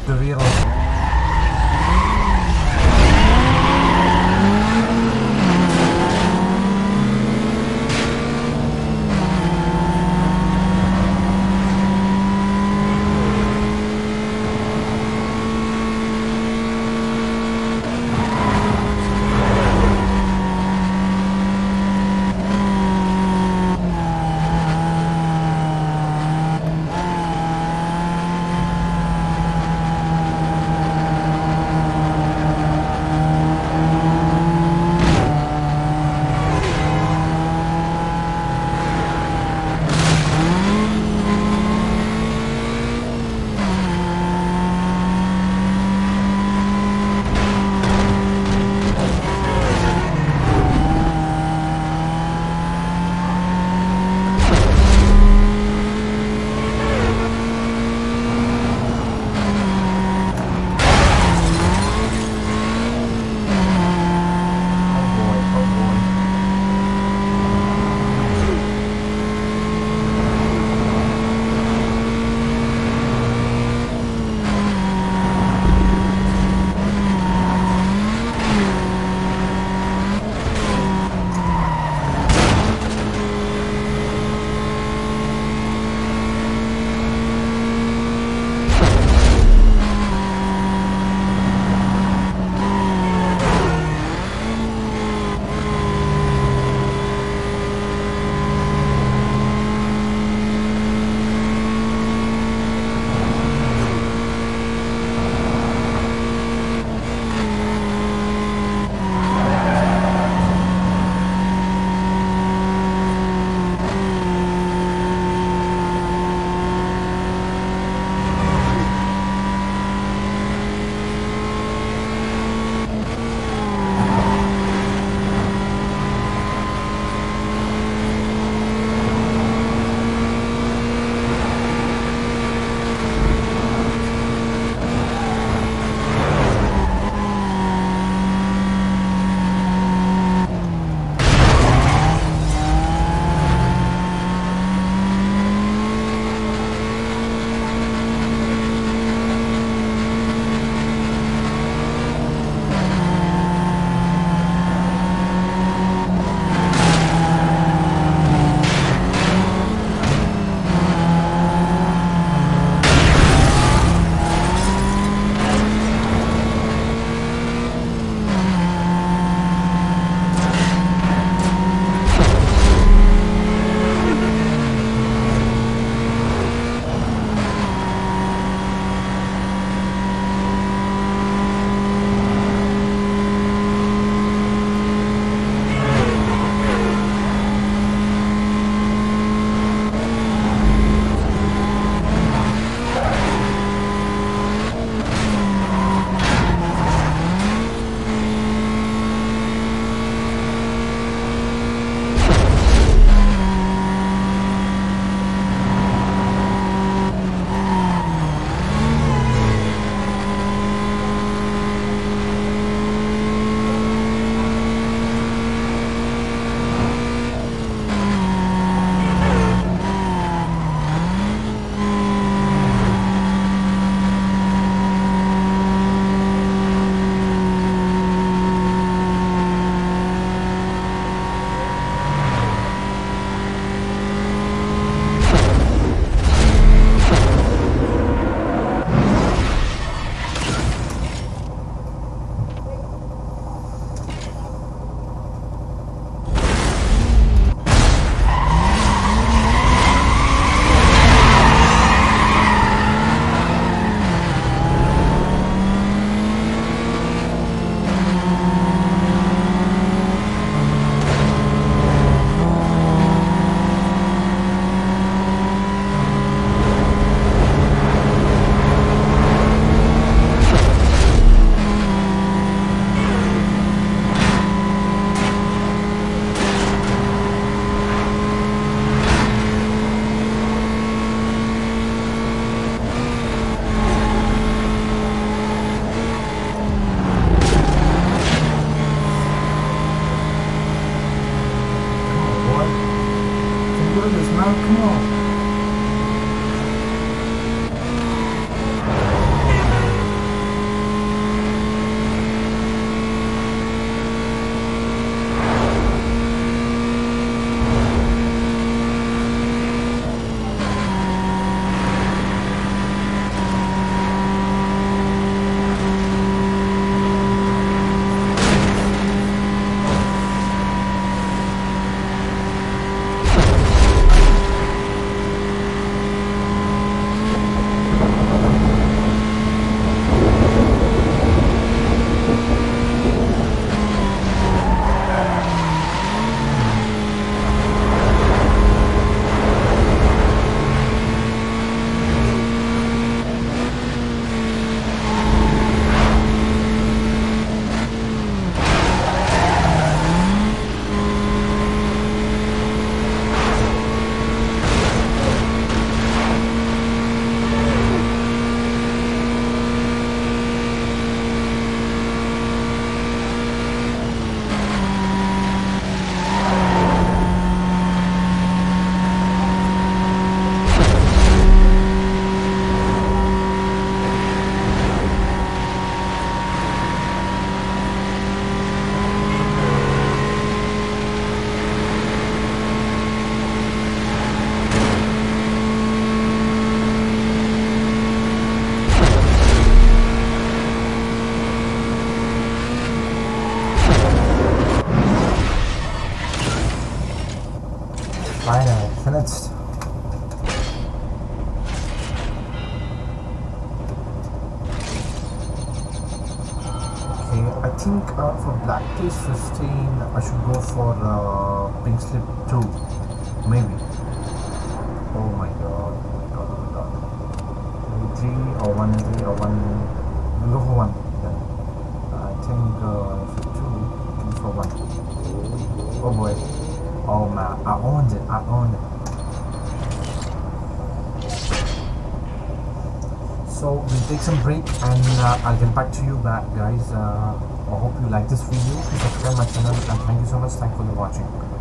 de wereld. Come on. think for Black Taste 15, I should go for Pink Slip 2, maybe. Oh my god, oh my god. Maybe 3 or 1 and 3 or 1. We'll go for 1 then. I think for 2, looking for 1. Oh boy. Oh man, I owned it, I owned it. So we'll take some break and I'll get back to you guys. I hope you like this video. Please subscribe my channel and thank you so much. Thanks for watching.